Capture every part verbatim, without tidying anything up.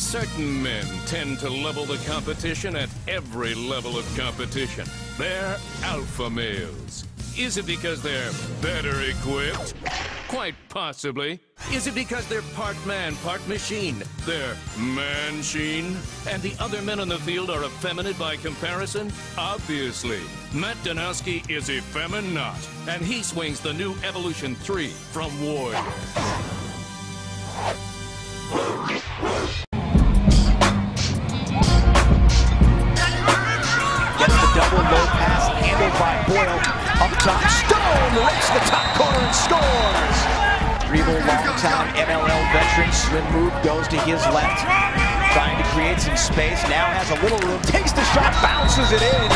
Certain men tend to level the competition at every level of competition. They're alpha males. Is it because they're better equipped? Quite possibly. Is it because they're part man, part machine? They're man-sheen? And the other men on the field are effeminate by comparison? Obviously. Matt Danowski is effeminate, and he swings the new Evolution three from Warrior. Double low pass handled by Boyle. Up top, Stone rips the top corner and scores. Dribble, long-time M L L veteran. Swim move goes to his left. Trying to create some space. Now has a little room. Takes the shot, bounces it in.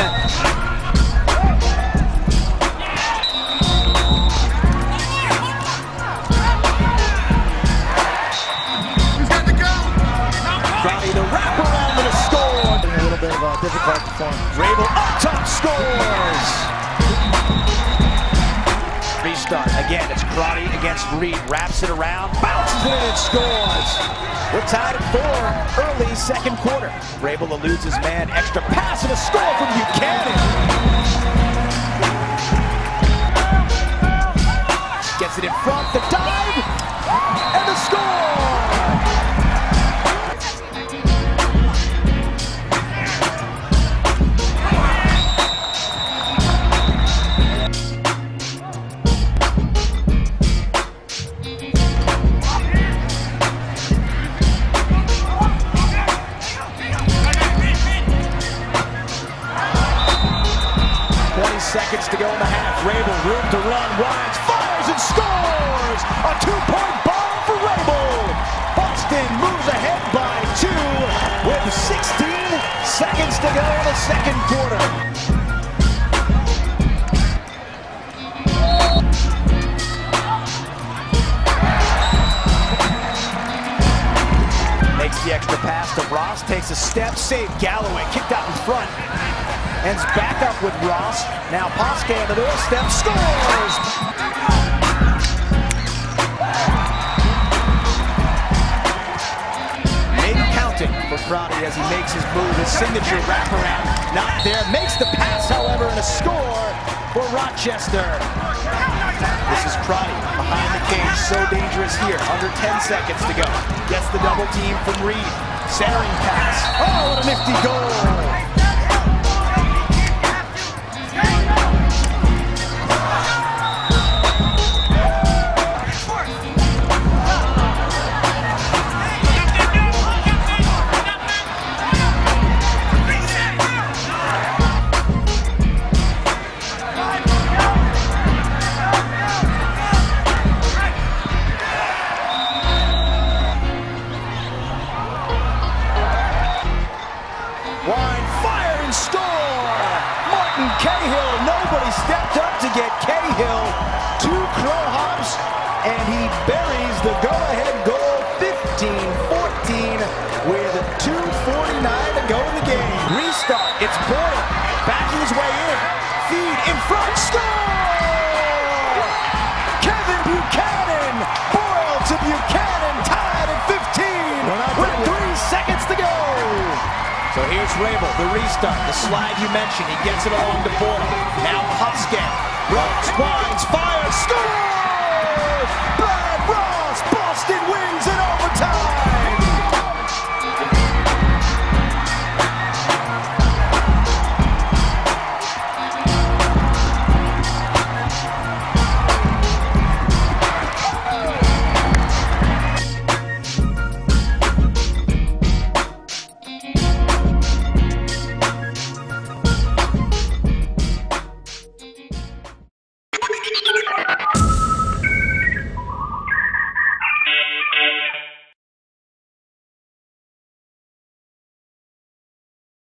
Crowdy the wraparound and a score. A little bit of a difficult performance. Rabel up top scores. Restart again. It's Crowdy against Reed. Wraps it around, bounces it in and scores. We're tied at four. Early second quarter. Rabel eludes his man. Extra pass and a score from Buchanan. Gets it in front. The dive and the score. Seconds to go in the half. Rabel, room to run, winds, fires, and scores! A two-point bomb for Rabel! Boston moves ahead by two with sixteen seconds to go in the second quarter. Makes the extra pass to Ross, takes a step, save Galloway, kicked out in front. Ends back up with Ross. Now Posca on the doorstep, scores! Maybe counting for Crowdy as he makes his move, his signature wraparound. Not there, makes the pass, however, and a score for Rochester. This is Crowdy behind the cage, so dangerous here. Under ten seconds to go. Gets the double team from Reed. Centering pass. Oh, what a nifty goal! Wine, fire, and score! Martin Cahill, nobody stepped up to get Cahill. Two crow hops, and he buries the go-ahead goal, fifteen fourteen, with two forty-nine to go in the game. Restart, it's Boyle, backing his way in. Feed in front, score! Kevin Buchanan, Boyle to Buchanan, tied at fifteen, with three seconds to go. So here's Rabel, the restart, the slide you mentioned. He gets it along to Boyle. Now Posca runs, winds, fires, scores! Brad Ross, Boston wins in overtime!